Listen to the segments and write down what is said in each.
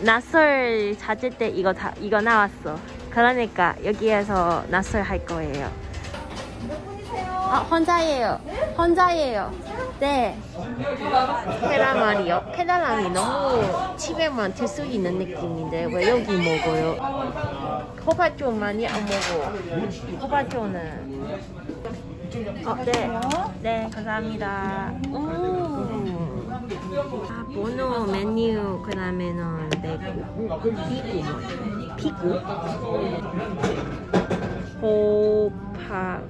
낯설 찾을 때 이거 나왔어. 그러니까 여기에서 낯설 할 거예요. 몇 분이세요? 아, 혼자예요. 네? 혼자예요. 네. 계란말이요. 계란말이 너무 집에만 들 수 있는 느낌인데 왜 여기 먹어요? 호박전 많이 안 먹어. 호박전은. 네. 네, 감사합니다. 아, 번호 메뉴 그다음에는 피구 호박전.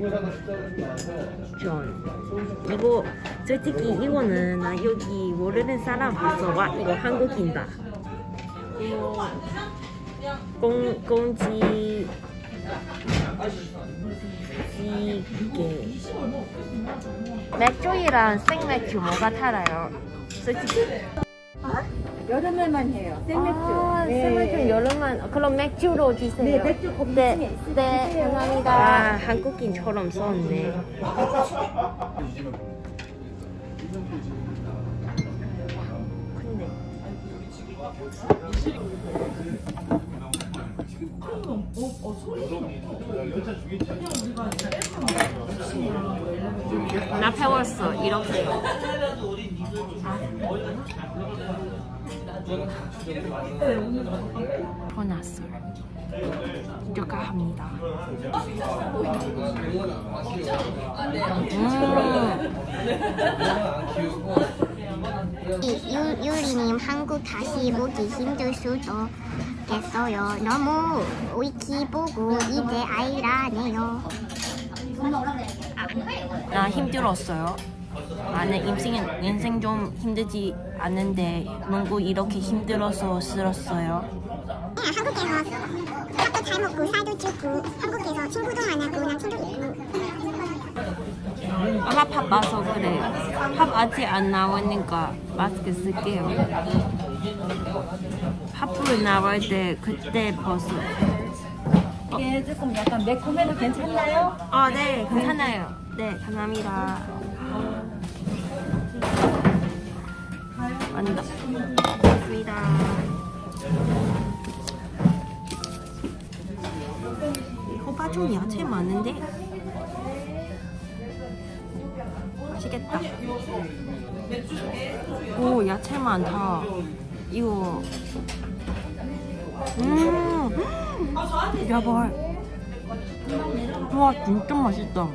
이거 솔직히 이거는 나 여기 모르는 사람 없어. 와, 이거 한국인다. 꽁지 찌개. 맥주랑 생맥주 뭐가 달아요? 솔직히. 여름에만 해요. 생맥주. 아, 네. 생맥주 여름만. 그럼 맥주로 주세요. 네, 맥주 거기 네, 중에 있으세요. 네, 감사합니다. 아, 한국인처럼 썼네. 근데 나 배웠어. 이렇게. 보너스 이렇게 합니다. 유리님 한국 다시 오기 힘들 수도 있겠어요. 너무 위키 보고 이제 알아내요. 나 힘들었어요. 나는 인생 좀 힘들지 않은데 뭔가 이렇게 힘들어서 싫었어요. 한국에서 밥도 잘 먹고 살도 찌고 한국에서 친구도 만나고 남친도 있고. 아마 밥 봐서 그래. 밥 아직 안 나오니까 마스크 쓸게요. 팝불 나올 때 그때 벗어. 이게 조금 약간 매콤해도 괜찮나요? 아, 네, 괜찮아요. 네, 감사합니다. 안다. 고맙습니다. 호박전 야채 많은데? 맛있겠다. 오, 야채 많다. 이거. 야발. 와, 진짜 맛있다.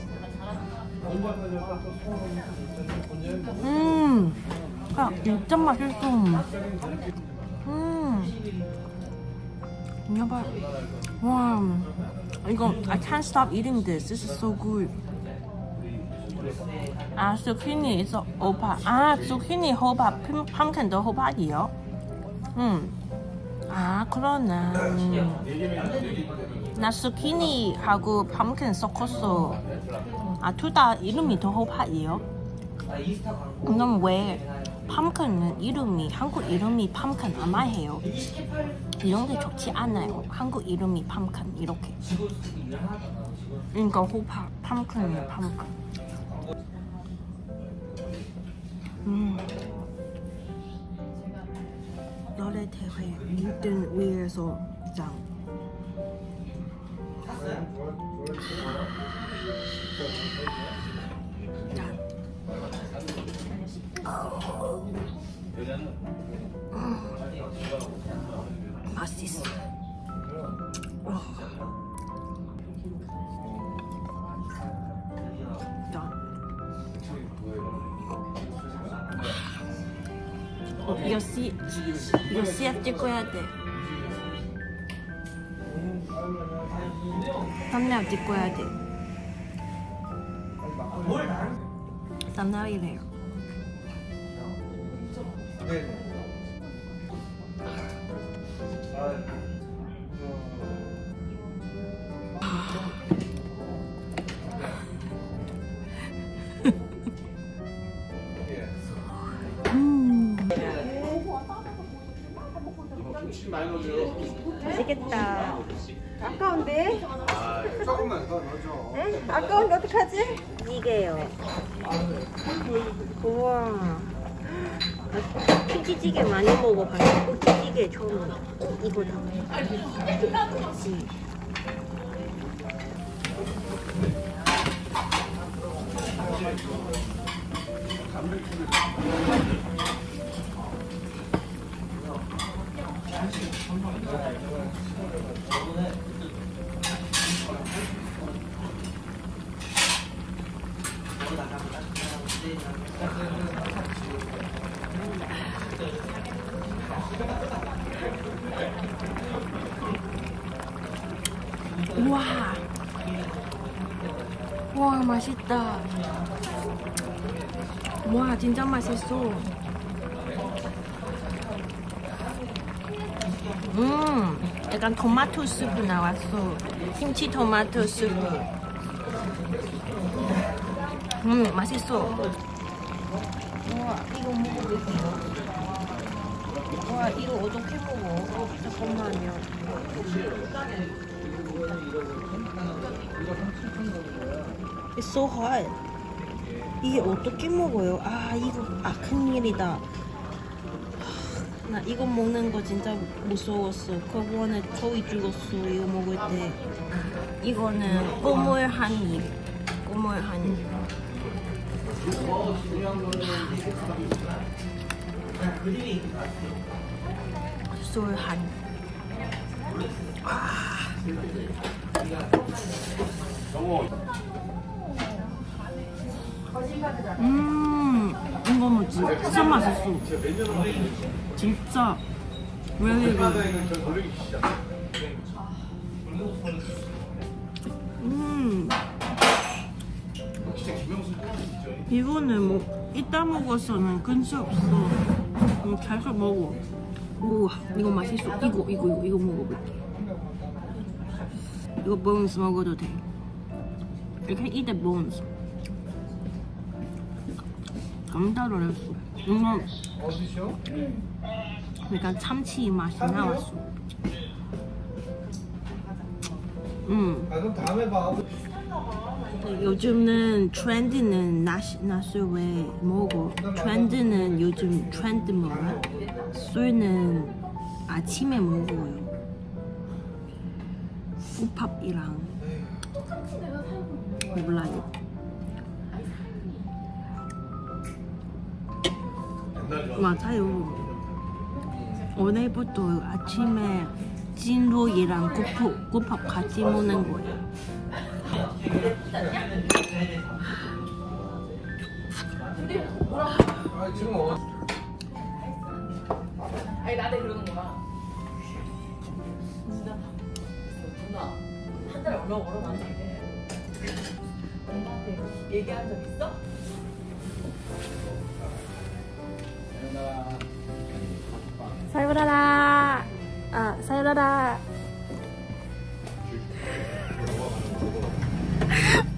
야, 진짜 맛있어. 야발. 와, 이거 I can't stop eating this. This is so good. 아, zucchini is 호박. 아, zucchini 호박, 팜킨도 호박이요? 아, 그러네. 나 zucchini하고 팜킨 섞었어. 아, 둘 다 이름이 더 호박이에요? 그럼 왜 팜킨은 이름이, 한국 이름이 팜킨 아마 해요? 이런 게 좋지 않아요. 한국 이름이 팜킨 이렇게. 이거 호박, 팜킨이에요, 팜킨. 노래 대회 1등 위에서 장. 짠. 맛있어. 이거 CF 찍어야 돼. 썸네일 찍어야 돼. 썸네일이래요. 맛있겠다. 아까운데? 조금만 더 넣어줘. 응? 아까운데 어떡하지? 이게요. 우와. 김치찌개 많이 먹어봤어. 김치찌개 처음이야. 이거다. 그치. 우와. 와, 맛있다. 와, 진짜 맛있어. 약간 토마토 수프 나왔어. 김치 토마토 수프. 맛있어. 와, 이거 먹어볼게요. 와, 이거 어떻게 먹어? 잠깐만요. It's so hot. 이게 어떻게 먹어요? 아, 이거 큰일이다. 나 이거 먹는 거 진짜 무서웠어. 그거는 거의 죽었어. 이거 먹을 때. 이거는 꼬물 한 입. 꼬물 한 입. 술 한 입. 이거 뭐 진짜 맛있어. 진짜 really good. 이거는 뭐 이따 먹어서는 근처 없어. 계속 먹어. 우와, 이거 맛있어. 이거 먹어볼게. 이거 bones 먹어도 돼. You can eat the bones. 깜짝 놀랐어. 이거 어디죠? 약간 참치 맛이 나왔어. 아, 그럼 다음에 봐. 요즘은 트렌드는 낮술 왜 먹어? 트렌드는 요즘 트렌드 뭐야? 술은 아침에 먹어요. 국밥이랑 몰라요. 맞아요. 오늘부터 아침에 진로이랑 국밥 같이 먹는 거예요. 아, 지금 아니 나한테 그러는 거야. 진짜 누나 한 달에 얼마 벌어봤는데 엄마한테 얘기한 적 있어? 사요나라. 아, 사요나라.